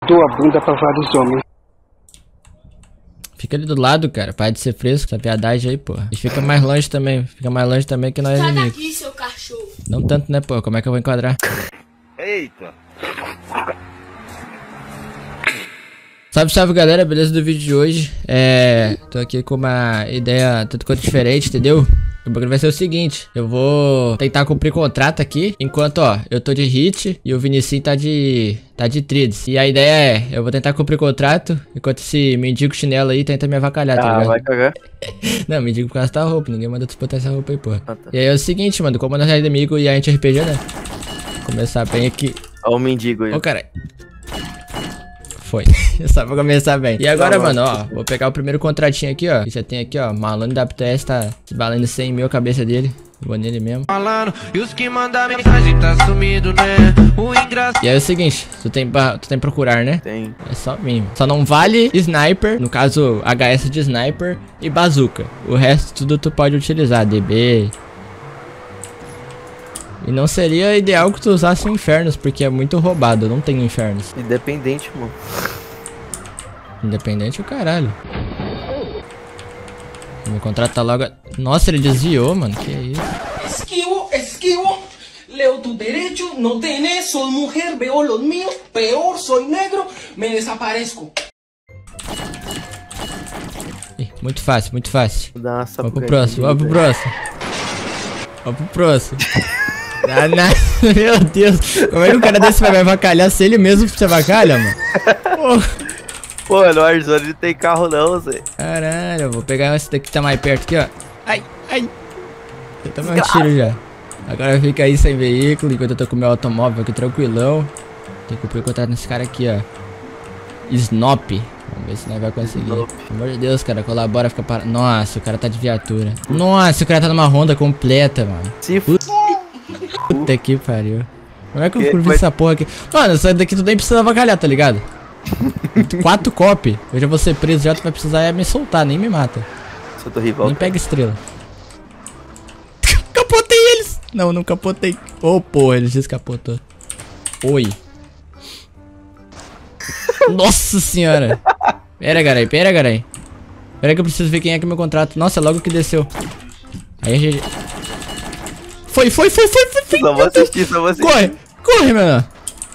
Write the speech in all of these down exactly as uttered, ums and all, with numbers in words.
Tua bunda pra vários homens. Fica ali do lado, cara. Para de ser fresco, essa piadagem aí, porra. E fica mais longe também. Fica mais longe também que nós é inimigo. Sai daqui, seu cachorro. Não tanto, né, pô? Como é que eu vou enquadrar? Eita. Salve, salve, galera. Beleza do vídeo de hoje. É... Tô aqui com uma ideia tanto quanto diferente, entendeu? O bagulho vai ser o seguinte, eu vou tentar cumprir contrato aqui, enquanto, ó, eu tô de hit e o Vinicinho tá de... tá de trids. E a ideia é, eu vou tentar cumprir contrato, enquanto esse mendigo chinelo aí tenta me avacalhar, tá Ah, ligado? vai cagar. Não, mendigo por causa da roupa, ninguém manda tu botar essa roupa aí, porra. Ah, tá. E aí é o seguinte, mano, como nós é inimigo e a gente é R P G, né? Começar bem aqui. Ó o mendigo aí. Ô, cara. Foi. Só pra começar bem. E agora, Não, mano, ó, não. vou pegar o primeiro contratinho aqui, ó. Já tem aqui, ó, Malano W T S tá valendo cem mil a cabeça dele. Vou nele mesmo. Falando, e os que mandam mensagem tá sumido, né? O engraçado. E aí é o seguinte, tu tem, pra, tu tem procurar, né? Tem. É só mim. Só não vale sniper, no caso H S de sniper e bazuca. O resto tudo tu pode utilizar, D B. E não seria ideal que tu usasse o Infernos, porque é muito roubado, eu não tenho Infernos. Independente, mano. Independente o caralho. Meu contrato tá logo... Nossa, ele desviou, mano, que é isso? Esquivo, esquivo, leo tu derecho, no tenés, soy mujer, veo los míos, peor, soy negro, me desaparezco. Ih, muito fácil, muito fácil. Vou dar uma Vamos pro sapucadinha próximo, de vamos pro vida. próximo. Vamos pro próximo. Ah, não. Meu Deus, como é que o cara desse vai me avacalhar se ele mesmo se avacalha, mano? Porra. Pô, no Warzone não tem carro não, Zé. Caralho, eu vou pegar esse daqui que tá mais perto aqui, ó. Ai, ai. Eu tomei um tiro já. Agora fica aí sem veículo, enquanto eu tô com o meu automóvel aqui tranquilão. Tem que cumprir o contrato nesse cara aqui, ó. Snop. Vamos ver se nós vai conseguir. Snop. Pelo amor de Deus, cara, colabora, fica parado. Nossa, o cara tá de viatura. Nossa, o cara tá numa Honda completa, mano. Se f... Puta que pariu. Como é que eu Que- curvi mas- essa porra aqui? Mano, isso daqui tu nem precisa avacalhar, tá ligado? Quatro copy. Eu já vou ser preso, já tu vai precisar é me soltar, nem me mata. Sou teu rival. Nem pega estrela. Capotei eles! Não, não capotei. Ô, oh, porra, eles descapotou. Oi. Nossa senhora. Pera, garai, pera, garai. Pera que eu preciso ver quem é que é meu contrato. Nossa, logo que desceu. Aí a gente... Foi, foi, foi, foi, foi, foi. Só vou assistir, só vou assistir. Corre, corre, mano.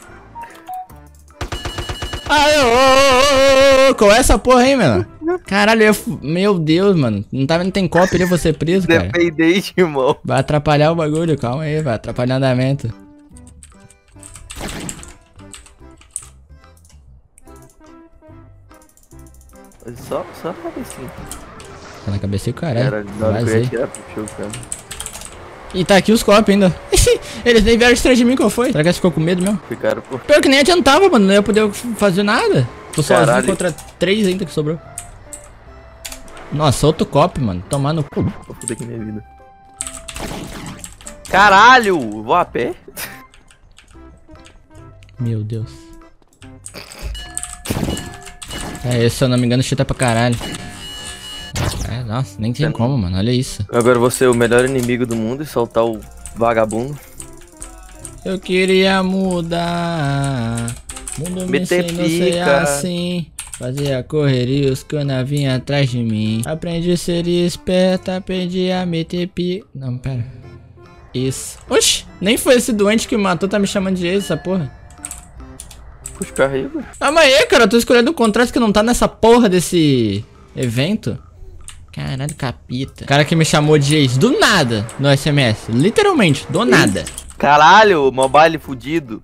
Ai, ô, ô, ô, ô, qual é essa porra aí, mano? Caralho, eu... meu Deus, mano. Não, tá, não tem cópia ali, eu vou ser preso, cara. Independente, irmão. Vai atrapalhar o bagulho, calma aí, vai atrapalhar o andamento. Só, só a cabecinha. Tá na cabeça o caralho. Cara, na hora que eu Vazei. ia tirar pro show, cara. E tá aqui os copos ainda. Eles nem vieram atrás de mim, qual foi? Será que eles ficou com medo mesmo? Ficaram por... Pior que nem adiantava, mano. Não ia poder fazer nada. Tô sozinho Caralho. contra três ainda que sobrou. Nossa, outro cop, mano. Tomar no cu. Vou foder aqui minha vida. Caralho! Vou a pé? Meu Deus. É, esse, se eu não me engano, chuta pra caralho. É, nossa, nem tem como, mano. Olha isso. Agora eu vou ser o melhor inimigo do mundo e soltar o vagabundo. Eu queria mudar. Mundo me Meter ensinou a ser pica. assim. Fazia correria, os cana vinha atrás de mim. Aprendi a ser esperto, aprendi a meter pica. Não, pera. Isso. Oxi, nem foi esse doente que me matou, tá me chamando de ex, essa porra. Puxa, carrega. Ah, mas aí, cara, eu tô escolhendo um contrato que não tá nessa porra desse evento. Caralho, capita. O cara que me chamou de ex do nada no S M S. Literalmente, do nada. Caralho, mobile fudido.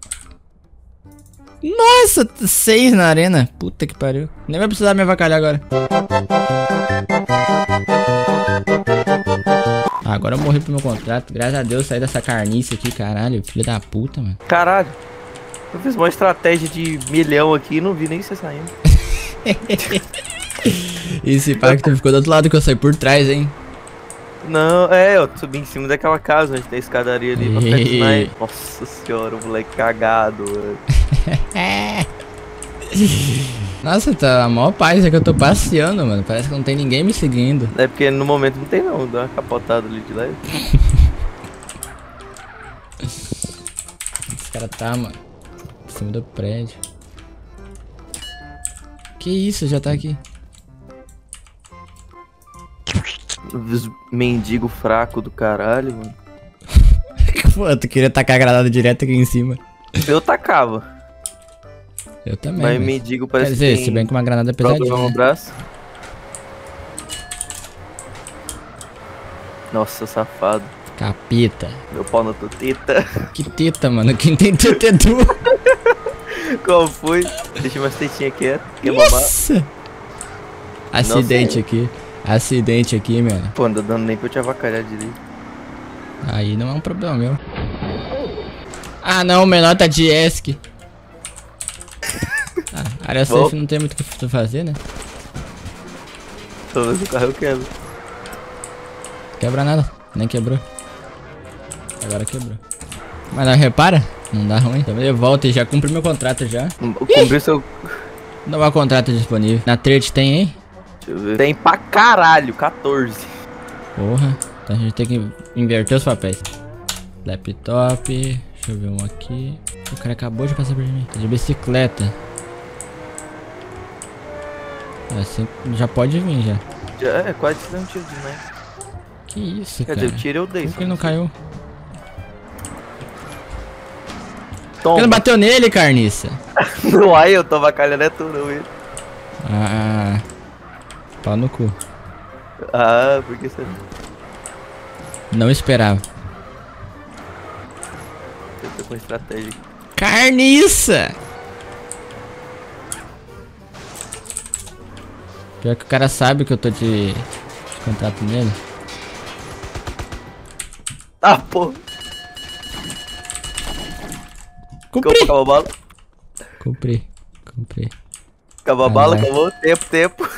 Nossa, seis na arena. Puta que pariu. Nem vai precisar me avacalhar agora. Ah, agora eu morri pro meu contrato. Graças a Deus saí dessa carnice aqui, caralho. Filho da puta, mano. Caralho. Eu fiz uma estratégia de milhão aqui e não vi nem você saindo. Esse pacto ficou do outro lado que eu saí por trás, hein. Não, é, eu subi em cima daquela casa onde tem a escadaria ali pra frente do sniper. Nossa senhora, o moleque cagado, mano. Nossa, tá a maior paz é que eu tô passeando, mano. Parece que não tem ninguém me seguindo. É porque no momento não tem não, dá uma capotada ali de leve. Esse cara tá, mano, em cima do prédio. Que isso, já tá aqui. Mendigo fraco do caralho, mano. Pô, tu queria tacar a granada direto aqui em cima. Eu tacava. Eu também. Mas mas... mendigo parece Quer dizer, que se bem que uma granada é pesadinha. no Né? braço. Nossa, safado. Capita. Meu pau na tua teta. Que teta, mano. Quem tem teta é tu. Qual foi? Deixa umas tetinhas quietas. Quer mamar? Nossa. Acidente aqui. Acidente aqui, mano. Pô, não tá dando nem pra eu te avacalhar direito. Aí não é um problema meu. Ah, não. O menor tá de ESC. Ah, área safe não tem muito o que fazer, né? Talvez o carro eu quebro. Quebra nada. Nem quebrou. Agora quebrou. Mas não repara? Não dá ruim. Então eu volto e já cumpri meu contrato já. Cumpri seu... Não há contrato disponível. Na trade tem, hein? Deixa eu ver. Tem pra caralho, quatorze. Porra. Então a gente tem que inverter os papéis. Laptop. Deixa eu ver um aqui. O cara acabou de passar por mim. Tá de bicicleta. Assim já pode vir já. Já é, quase deu um tiro de mãe. Que isso, Quer cara? dizer, o tiro eu dei. Por que ele não caiu? Por Toma. que não bateu nele, carniça? Não, aí eu tô avacalhando é tu, não, ele. Ah, pau no cu. Ah, por que você não? Não esperava. Eu tô com estratégia. Carniça! Pior que o cara sabe que eu tô de, de contrato nele. Ah, pô. Cumpri! Acabou a bala? Cumpri, cumpri. Acabou a Ah, bala, vai. acabou. Tempo, tempo.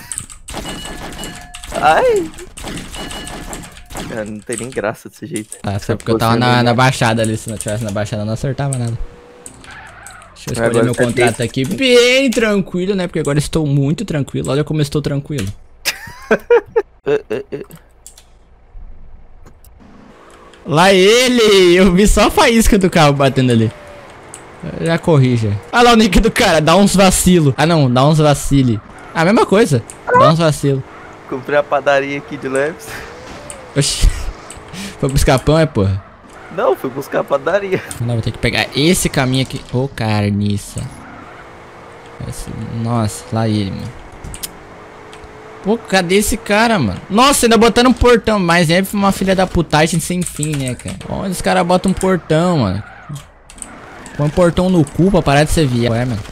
Ai. Cara, não tem nem graça desse jeito. Ah, Se só porque eu tava fosse na, melhor. na baixada ali. Se não tivesse na baixada, eu não acertava nada. Deixa eu escolher Agora meu você contrato tem- aqui bem tranquilo, né? Porque agora eu estou muito tranquilo. Olha como eu estou tranquilo. Eh, eh, eh. Lá ele! Eu vi só a faísca do carro batendo ali. Eu já corri já. Olha lá o nick do cara, dá uns vacilo. Ah não, dá uns vacile. A mesma coisa, dá uns vacilo. Comprei a padaria aqui de Leves. Oxi. Foi buscar pão, é porra? Não, fui buscar a padaria. Não, vou ter que pegar esse caminho aqui. Ô, carniça. Esse... Nossa, lá ele, mano. Pô, cadê esse cara, mano? Nossa, ainda botando um portão. Mas é uma filha da putagem sem fim, né, cara? Onde os caras botam um portão, mano? Põe um portão no cu pra parar de ser viado. Ué, mano.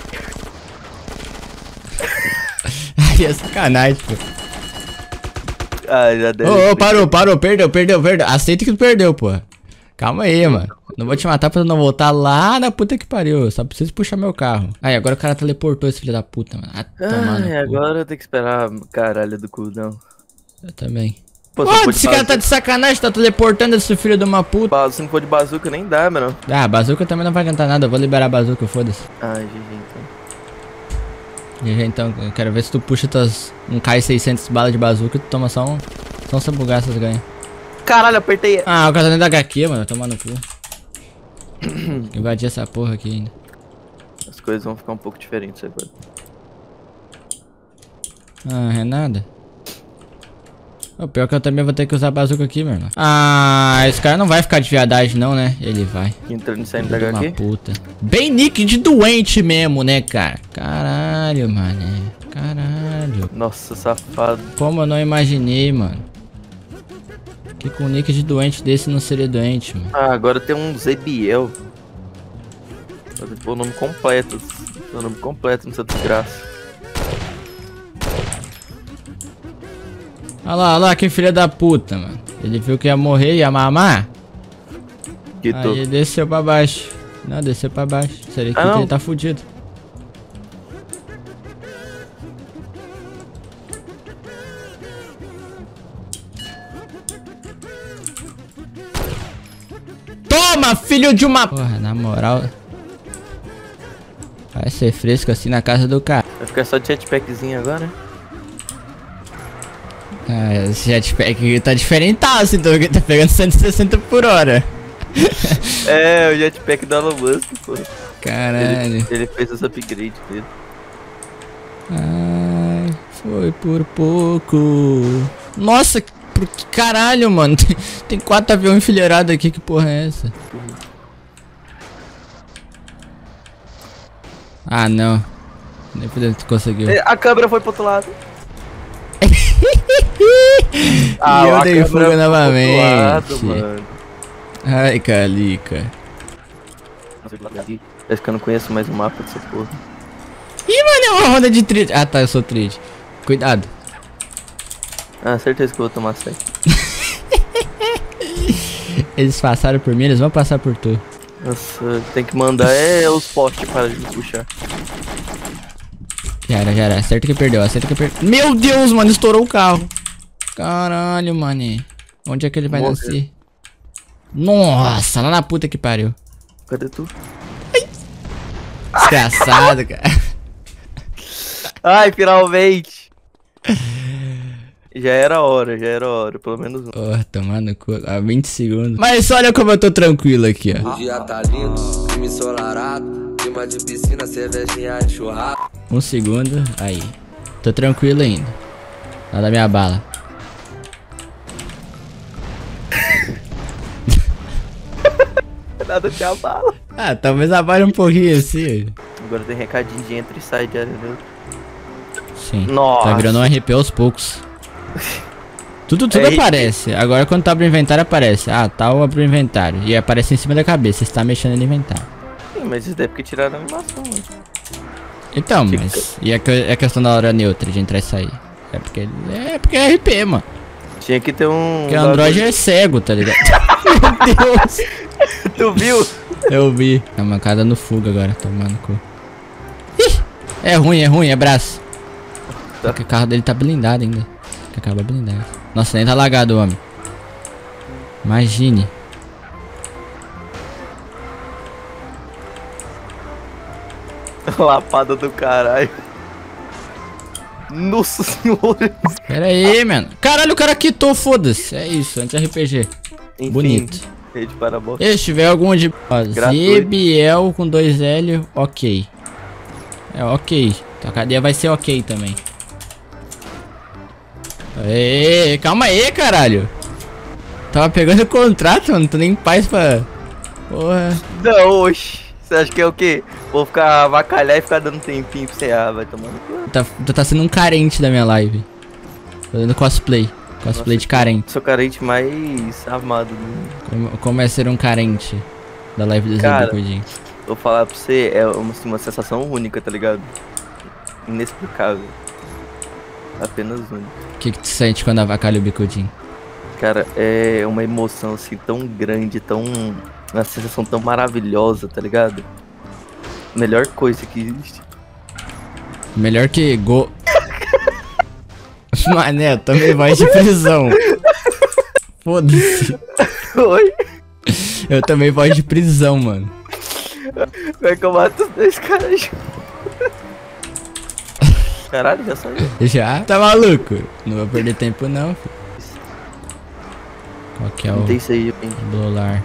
Aí é sacanagem, pô. Ah, já deve. Ô, ô, parou, parou. Perdeu, perdeu, perdeu. Aceita que tu perdeu, pô. Calma aí, mano. Não vou te matar pra tu não voltar lá na puta que pariu. Eu só preciso puxar meu carro. Aí, agora o cara teleportou esse filho da puta, mano. Ah, tomar no Ai, cu. agora eu tenho que esperar caralho do cooldown. Eu também. Pô, Pô, se não for de esse cara tá bazuca- de sacanagem, tá teleportando esse filho de uma puta. ba- Se não for de bazuca, nem dá, mano. Ah, bazuca também não vai adiantar nada. Eu vou liberar a bazuca, foda-se. Ai, G G, então. G G, então, eu quero ver se tu puxa tuas um K seiscentos bala de bazuca e tu toma só um. Só um sabugaças ganha. Caralho, apertei. Ah, o cara tá dentro da H Q, mano. Toma no cu. Invadir essa porra aqui ainda. As coisas vão ficar um pouco diferentes agora. Ah, é nada. O pior que eu também vou ter que usar a bazuca aqui, meu irmão. Ah, esse cara não vai ficar de viadagem não, né? Ele vai. Entrando e saindo da Filho de uma H Q. puta. Bem nick de doente mesmo, né, cara? Caralho, mané. Caralho. Nossa, safado. Como eu não imaginei, mano. Que com nick de doente desse não seria doente, mano. Ah, agora tem um Zebiel. Vou pôr o nome completo. O nome completo nessa desgraça. Olha lá, olha lá, que filha da puta, mano. Ele viu que ia morrer, ia mamar. Que tô. Aí ele desceu pra baixo. Não, desceu pra baixo. Seria que Ah, não. ele tá fudido. Toma, filho de uma... Porra, na moral... Vai ser fresco assim na casa do cara. Vai ficar só de jetpackzinho agora, né? Ah, esse jetpack aqui tá diferentaço, então ele tá pegando cento e sessenta por hora. É, o jetpack do Elon Musk, pô. Caralho. Ele, ele fez esse upgrade dele. Ah, Foi por pouco. Nossa, por que caralho, mano? Tem, tem quatro aviões enfileirados aqui, que porra é essa? Ah, não. Nem podia tu conseguiu. A câmera foi pro outro lado. Ah, e eu dei fuga novamente. Lado, mano. Ai, Calica. Parece que eu não conheço mais o mapa dessa porra. Ih, mano, é uma roda de trilha. Ah, tá, eu sou trilha. Cuidado. Ah, certeza que eu vou tomar sete. Eles passaram por mim, eles vão passar por tu. Nossa, tem que mandar é os postes para de me puxar. Já era, já era. Acerta que perdeu, acerta que perdeu. Meu Deus, mano, estourou o carro. Caralho, mané. Onde é que ele vai Morreu. nascer? Nossa, lá na puta que pariu. Cadê tu? Desgraçado, cara. Ai, finalmente. Já era hora, já era hora, pelo menos um. Porra, tomar no cu. Há vinte segundos. Mas olha como eu tô tranquilo aqui, ó. O dia tá lindo, clima ensolarado, clima de piscina, cervejinha e churrasco. Um segundo, aí. Tô tranquilo ainda. Nada minha bala. Nada te abala. Ah, talvez abale um pouquinho assim. Agora tem recadinho de entra e sai de área neutra. Sim. Nossa. Tá virando um R P aos poucos. Tudo, tudo É, aparece. Agora quando tu abre o inventário aparece. Ah, tal, abre o inventário. E aparece em cima da cabeça. Você tá mexendo no inventário. Sim, mas isso daí é porque tiraram a animação, mano. Então, mas. E a, que- é questão da hora neutra de entrar e sair. É porque. É porque é R P, mano. Tinha que ter um... Porque o Android é cego, tá ligado? Meu Deus. Tu viu? Eu vi. A mancada no fuga agora, tomando cu. Ih, é ruim, é ruim, é braço. Tá. Porque o carro dele tá blindado ainda. Que acaba blindado. Nossa, nem tá lagado o homem. Imagine. Lapada do caralho. Nossa senhora. Pera aí, mano. Caralho, o cara quitou, foda-se. É isso, anti-R P G. Enfim, Bonito. rede parabólica. E se tiver algum de... Ó, Gratuito. Zebiel com dois L, ok. É ok. Tua cadeia vai ser ok também. Ê, calma aí, caralho. Tava pegando o contrato, mano. Não tô nem em paz pra... Porra. Não, oxi. Você acha que é o quê? Vou ficar avacalhar e ficar dando tempinho pra você. Ah, vai tomar no cu. Tá, tu tá sendo um carente da minha live. Fazendo cosplay. Cosplay Nossa, de carente. Sou carente mais armado do mundo. Como, como é ser um carente da live do Cara, Zebicudinho? Vou falar pra você, é uma, assim, uma sensação única, tá ligado? Inexplicável. Apenas única. O que, que tu sente quando avacalha o bicudinho? Cara, é uma emoção assim tão grande, tão. Uma sensação tão maravilhosa, tá ligado? Melhor coisa que existe. Melhor que go... Mané, eu também voz de prisão. Foda-se. Oi? Eu também voz de prisão, mano. Vai que eu mato os dois caras juntos. Caralho, já saiu. Já? Tá maluco? Não vou perder tempo não, filho. Qual que é o Não tem isso aí, hein? dólar?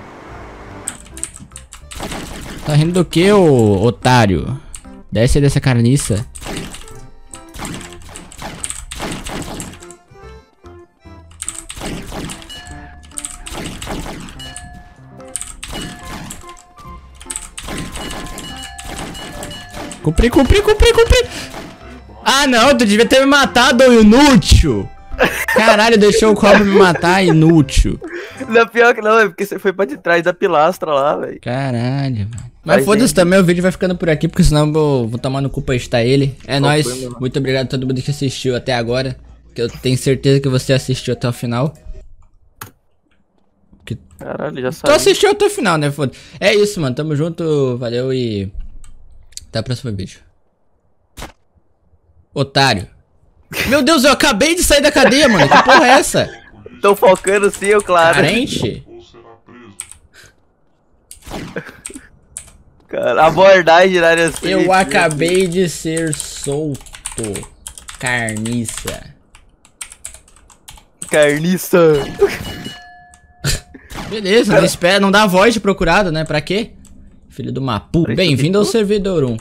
Tá rindo do que, ô otário? Desce aí dessa carniça. Cumpri, cumpri, cumpri, cumpri. Ah, não, tu devia ter me matado, ô inútil. Caralho, deixou o cobra me matar, inútil. Não, pior que não, é porque você foi pra de trás da pilastra lá, velho. Caralho, mano. Mas Mas foda-se é. também, o vídeo vai ficando por aqui, porque senão eu vou, vou tomar no cu pra editar ele. É Qual nóis. foi, mano? Muito obrigado a todo mundo que assistiu até agora. Que eu tenho certeza que você assistiu até o final. Caralho, já Tu saiu. assistiu até o final, né? Foda. É isso, mano. Tamo junto. Valeu e... Até o próximo vídeo. Otário. Meu Deus, eu acabei de sair da cadeia, mano. Que porra é essa? Tô focando sim, eu claro. Carente? Cara, abordagem na área assim. Eu acabei de ser solto. Carniça. Carniça. Beleza, não espera, não dá voz de procurado, né? Pra quê? Filho do Mapu. Bem-vindo ao servidor um.